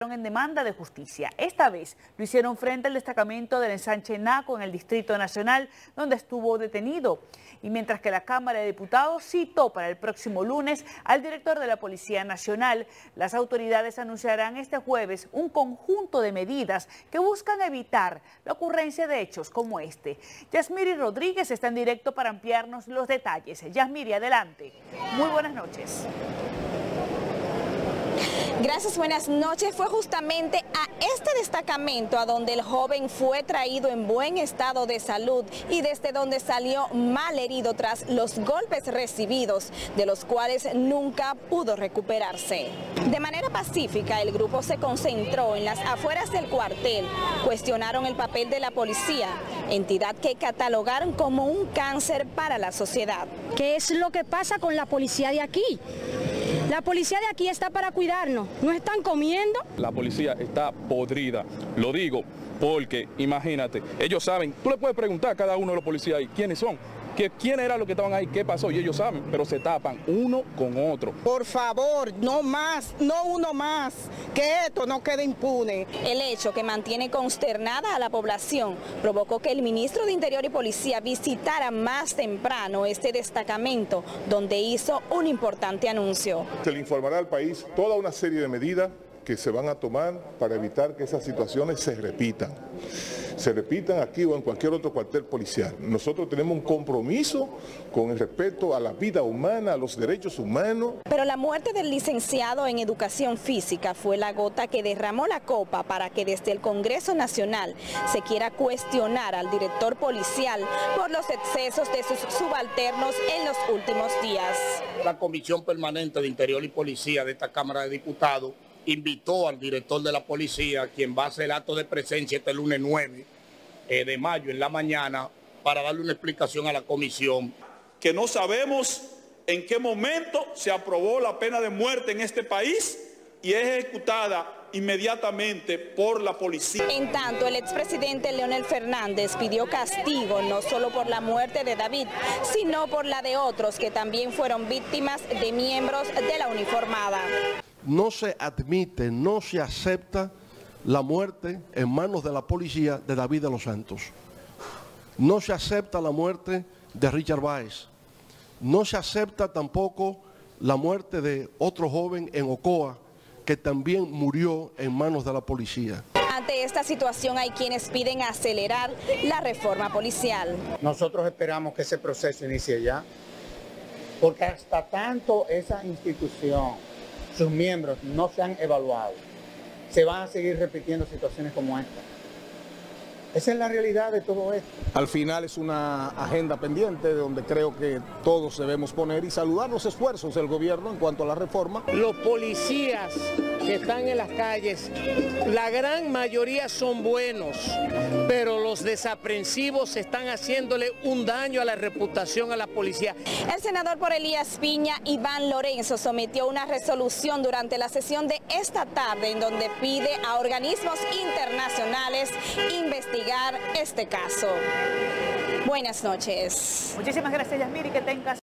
en demanda de justicia. Esta vez lo hicieron frente al destacamento del ensanche Naco en el Distrito Nacional, donde estuvo detenido. Y mientras que la Cámara de Diputados citó para el próximo lunes al director de la Policía Nacional, las autoridades anunciarán este jueves un conjunto de medidas que buscan evitar la ocurrencia de hechos como este. Yasmiri Rodríguez está en directo para ampliarnos los detalles. Yasmiri, adelante. Muy buenas noches. Gracias, buenas noches. Fue justamente a este destacamento a donde el joven fue traído en buen estado de salud y desde donde salió mal herido tras los golpes recibidos, de los cuales nunca pudo recuperarse. De manera pacífica, el grupo se concentró en las afueras del cuartel, cuestionaron el papel de la policía, entidad que catalogaron como un cáncer para la sociedad. ¿Qué es lo que pasa con la policía de aquí? La policía de aquí está para cuidarnos, ¿no están comiendo? La policía está podrida, lo digo porque, imagínate, ellos saben, tú le puedes preguntar a cada uno de los policías ahí quiénes son, quién era los que estaban ahí, qué pasó, y ellos saben, pero se tapan uno con otro. Por favor, no más, no uno más, que esto no quede impune. El hecho, que mantiene consternada a la población, provocó que el ministro de Interior y Policía visitara más temprano este destacamento, donde hizo un importante anuncio. Se le informará al país toda una serie de medidas que se van a tomar para evitar que esas situaciones se repitan aquí o en cualquier otro cuartel policial. Nosotros tenemos un compromiso con el respeto a la vida humana, a los derechos humanos. Pero la muerte del licenciado en Educación Física fue la gota que derramó la copa para que desde el Congreso Nacional se quiera cuestionar al director policial por los excesos de sus subalternos en los últimos días. La Comisión Permanente de Interior y Policía de esta Cámara de Diputados invitó al director de la policía, quien va a hacer acto de presencia este lunes 9 de mayo en la mañana, para darle una explicación a la comisión. Que no sabemos en qué momento se aprobó la pena de muerte en este país y es ejecutada inmediatamente por la policía. En tanto, el expresidente Leonel Fernández pidió castigo no solo por la muerte de David, sino por la de otros que también fueron víctimas de miembros de la uniformada. No se admite, no se acepta la muerte en manos de la policía de David de los Santos. No se acepta la muerte de Richard Báez. No se acepta tampoco la muerte de otro joven en Ocoa, que también murió en manos de la policía. Ante esta situación hay quienes piden acelerar la reforma policial. Nosotros esperamos que ese proceso inicie ya, porque hasta tanto esa institución, sus miembros no se han evaluado, se van a seguir repitiendo situaciones como esta. Esa es la realidad de todo esto. Al final es una agenda pendiente donde creo que todos debemos poner y saludar los esfuerzos del gobierno en cuanto a la reforma. Los policías que están en las calles, la gran mayoría son buenos, pero los desaprensivos están haciéndole un daño a la reputación a la policía. El senador por Elías Piña, Iván Lorenzo, sometió una resolución durante la sesión de esta tarde en donde pide a organismos internacionales investigar este caso. Buenas noches. Muchísimas gracias, Yasmiri, que tengas